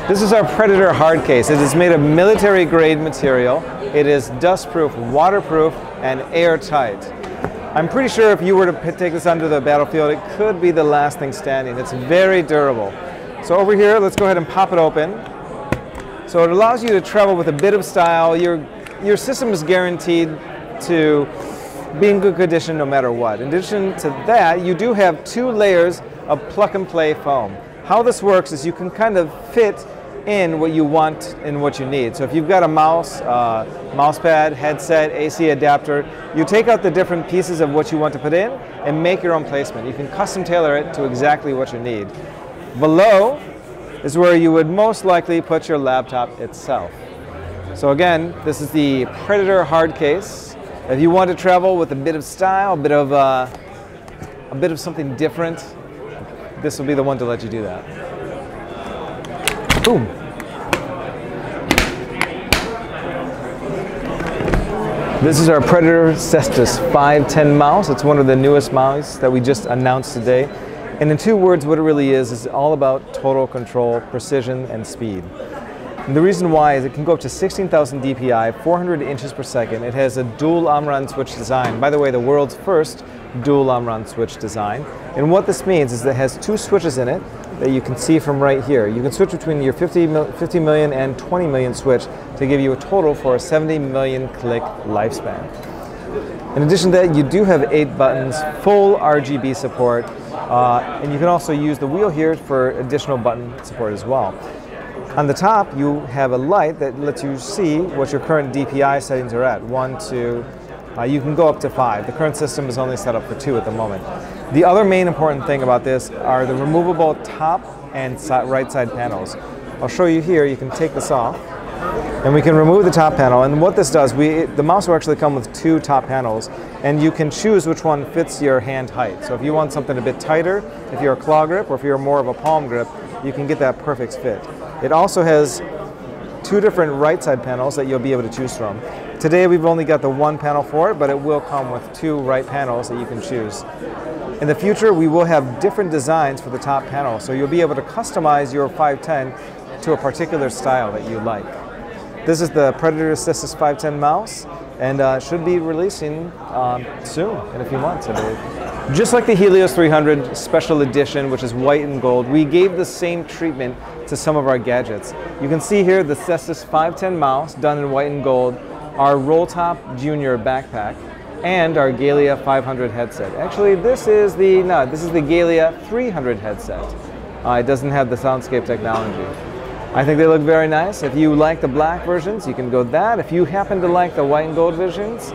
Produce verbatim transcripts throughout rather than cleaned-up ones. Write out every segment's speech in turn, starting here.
This is our Predator hard case. It is made of military grade material. It is dustproof, waterproof, and airtight. I'm pretty sure if you were to take this onto the battlefield, it could be the last thing standing. It's very durable. So over here, let's go ahead and pop it open. So it allows you to travel with a bit of style. Your, your system is guaranteed to be in good condition no matter what. In addition to that, you do have two layers of plug and play foam. How this works is you can kind of fit in what you want and what you need. So if you've got a mouse, uh, mouse pad, headset, A C adapter, you take out the different pieces of what you want to put in and make your own placement. You can custom tailor it to exactly what you need. Below is where you would most likely put your laptop itself. So again, this is the Predator hard case. If you want to travel with a bit of style, a bit of, uh, a bit of something different, this will be the one to let you do that. Boom. This is our Predator Cestus five ten mouse. It's one of the newest mice that we just announced today. And in two words, what it really is, is all about total control, precision, and speed. And the reason why is it can go up to sixteen thousand D P I, four hundred inches per second. It has a dual Omron switch design. By the way, the world's first dual Omron switch design. And what this means is that it has two switches in it that you can see from right here. You can switch between your fifty million and twenty million switch to give you a total for a seventy million click lifespan. In addition to that, you do have eight buttons, full R G B support, uh, and you can also use the wheel here for additional button support as well. On the top, you have a light that lets you see what your current D P I settings are at. One, two, uh, you can go up to five. The current system is only set up for two at the moment. The other main important thing about this are the removable top and si right side panels. I'll show you here. You can take this off, and we can remove the top panel. And what this does, we the mouse will actually come with two top panels, and you can choose which one fits your hand height. So if you want something a bit tighter, if you're a claw grip, or if you're more of a palm grip, you can get that perfect fit. It also has two different right side panels that you'll be able to choose from. Today we've only got the one panel for it, but it will come with two right panels that you can choose. In the future, we will have different designs for the top panel, so you'll be able to customize your five ten to a particular style that you like. This is the Predator Cestus five ten mouse, and uh, should be releasing um, soon, in a few months, I believe. Just like the Helios three hundred Special Edition, which is white and gold, we gave the same treatment to some of our gadgets. You can see here the Cestus five ten mouse done in white and gold, our Rolltop Junior backpack, and our Galia five hundred headset. Actually, this is the no, this is the Galia three hundred headset. Uh, it doesn't have the Soundscape technology. I think they look very nice. If you like the black versions, you can go with that. If you happen to like the white and gold versions,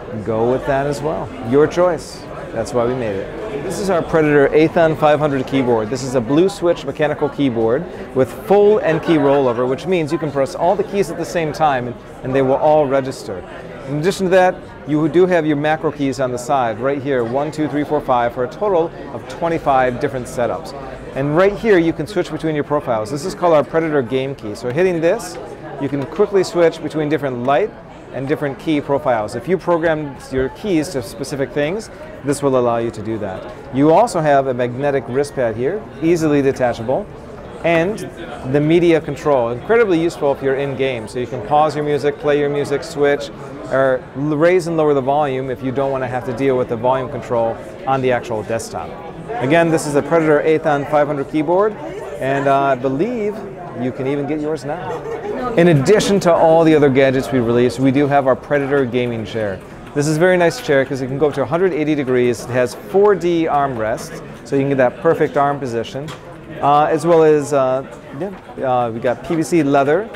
go with that as well. Your choice. That's why we made it. This is our Predator Aethon five hundred keyboard. This is a blue switch mechanical keyboard with full N key rollover, which means you can press all the keys at the same time and, and they will all register. In addition to that, you do have your macro keys on the side, right here, one, two, three, four, five, for a total of twenty-five different setups. And right here, you can switch between your profiles. This is called our Predator game key. So hitting this, you can quickly switch between different light and different key profiles. If you program your keys to specific things, this will allow you to do that. You also have a magnetic wrist pad here, easily detachable, and the media control, incredibly useful if you're in game. So you can pause your music, play your music, switch, or raise and lower the volume if you don't want to have to deal with the volume control on the actual desktop. Again, this is a Predator Aethon five hundred keyboard, and uh, I believe you can even get yours now. In addition to all the other gadgets we released, we do have our Predator gaming chair. This is a very nice chair because it can go up to one hundred eighty degrees. It has four D armrests, so you can get that perfect arm position. Uh, as well as, uh, yeah, uh, we got P V C leather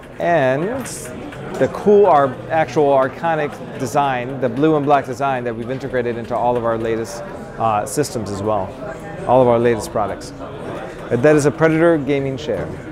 and the cool, our actual arconic design, the blue and black design that we've integrated into all of our latest uh, systems as well, all of our latest products. That is a Predator gaming chair.